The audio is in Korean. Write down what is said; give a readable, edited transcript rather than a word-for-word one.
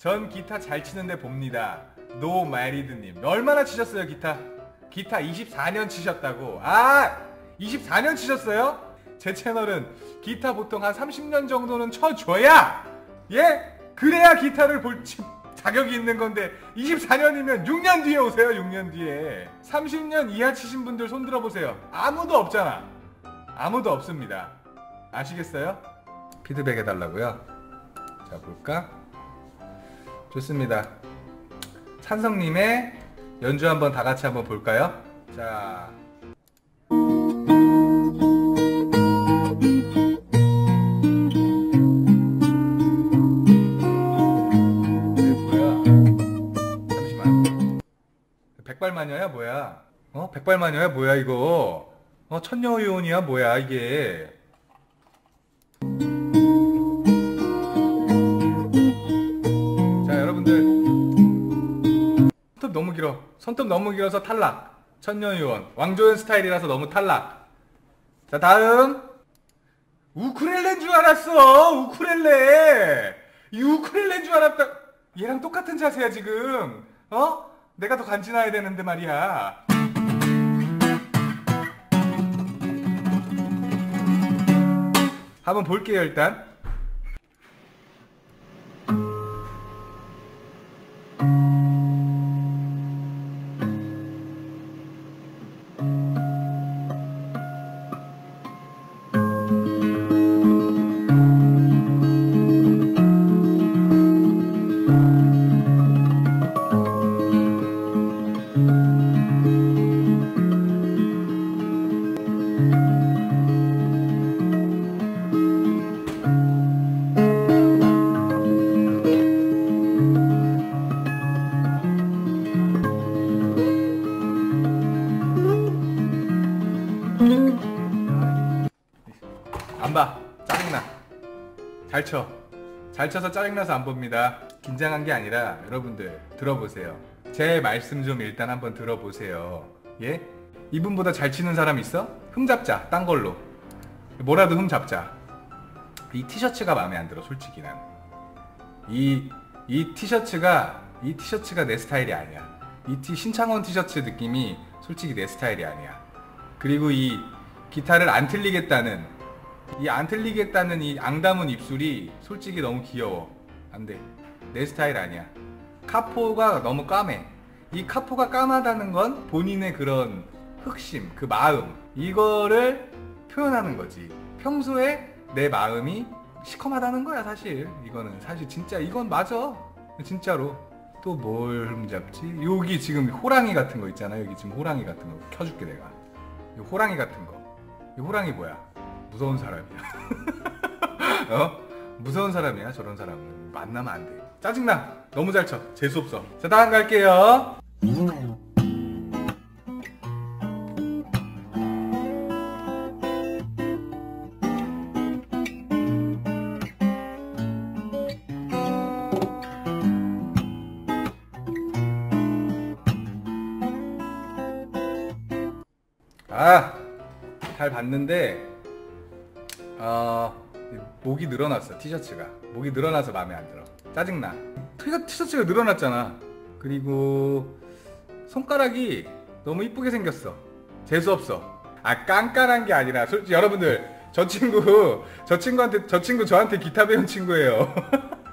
전 기타 잘 치는데 봅니다. 노마리드님 얼마나 치셨어요 기타? 기타 24년 치셨다고. 24년 치셨어요? 제 채널은 기타 보통 한 30년 정도는 쳐줘야 그래야 기타를 볼 자격이 있는 건데 24년이면 6년 뒤에 오세요. 6년 뒤에 30년 이하 치신 분들 손 들어보세요. 아무도 없잖아. 아무도 없습니다. 아시겠어요? 피드백 해달라고요? 자 볼까? 좋습니다. 찬성님의 연주 한번 다같이 한번 볼까요? 자 백발마녀야 뭐야? 백발마녀야 뭐야 이거? 천녀의원이야 뭐야 이게? 자 여러분들 손톱 너무 길어. 손톱 너무 길어서 탈락. 천녀의원 왕조연 스타일이라서 너무 탈락. 자 다음 우쿨렐레인 줄 알았어. 우쿨렐레. 이 우쿨렐레인 줄 알았다. 얘랑 똑같은 자세야 지금. 내가 더 간지나야 되는데 말이야. 한번 볼게요 일단. 안 봐. 짜증나. 잘 쳐. 잘 쳐서 짜증나서 안 봅니다. 긴장한 게 아니라 여러분들 들어보세요. 제 말씀 좀 일단 한번 들어보세요. 예? 이분보다 잘 치는 사람 있어? 흠 잡자. 딴 걸로. 뭐라도 흠 잡자. 이 티셔츠가 마음에 안 들어 솔직히 난. 이 티셔츠가 내 스타일이 아니야. 신창원 티셔츠 느낌이 솔직히 내 스타일이 아니야. 그리고 이 기타를 안 틀리겠다는 이 앙담은 입술이 솔직히 너무 귀여워. 안 돼. 내 스타일 아니야. 카포가 너무 까매. 이 카포가 까마다는 건 본인의 그런 흑심, 그 마음, 이거를 표현하는 거지. 평소에 내 마음이 시커하다는 거야 사실. 이거는 사실 진짜 이건 맞아. 진짜로. 또 뭘 흠잡지? 여기 지금 호랑이 같은 거 있잖아. 여기 지금 호랑이 같은 거 켜줄게 내가. 이 호랑이 같은 거. 이 호랑이 뭐야? 무서운 사람이야. 무서운 사람이야 저런 사람은. 만나면 안 돼. 짜증나. 너무 잘 쳐. 재수없어. 자 다음 갈게요. 잘 봤는데 목이 늘어났어. 티셔츠가 목이 늘어나서 마음에 안 들어. 짜증나. 티셔츠가 늘어났잖아. 그리고 손가락이 너무 이쁘게 생겼어. 재수없어. 깐깐한 게 아니라 솔직히 여러분들 저 친구 저한테 기타 배운 친구예요.